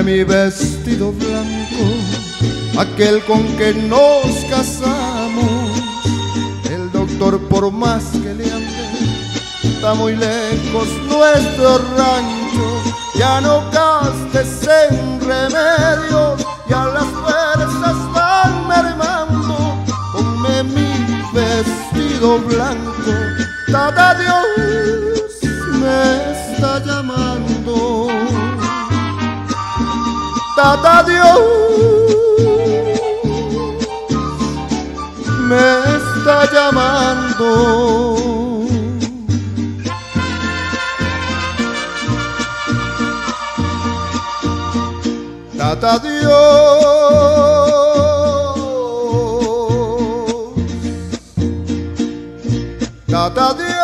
mi vestido blanco, aquel con que nos casamos. El doctor, por más que le ande, está muy lejos nuestro rancho. Ya no gastes en remedios, ya las fuerzas van mermando. Ponme mi vestido blanco, Tata Dios me está llamando. Tata Dios me está llamando. Tata Dios, Tata Dios.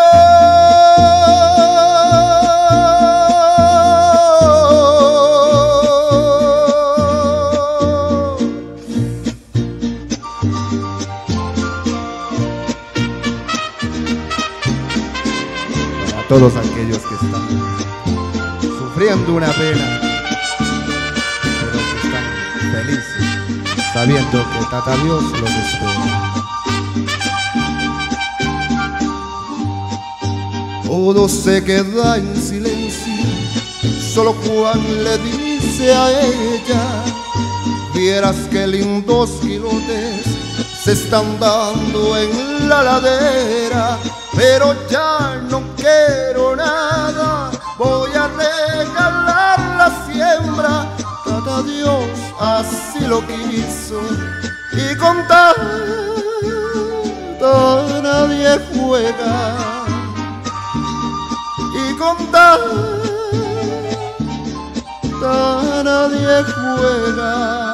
Para todos aquellos que están sufriendo una pena, pero que están felices, sabiendo que Tata Dios los espera. Todo se queda en silencio, solo Juan le dice a ella: vieras qué lindos quilotes se están dando en la ladera, pero ya no quiero nada, voy a regalar la siembra. Tata Dios así lo quiso, y con Tata nadie juega, y con Tata nadie juega.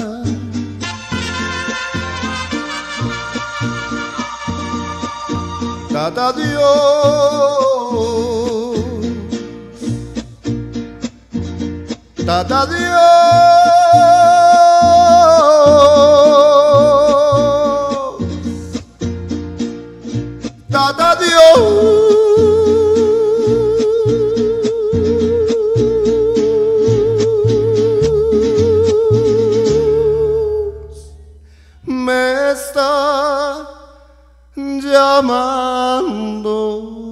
Tata Dios, Tata Dios, Tata Dios. Me está llamando.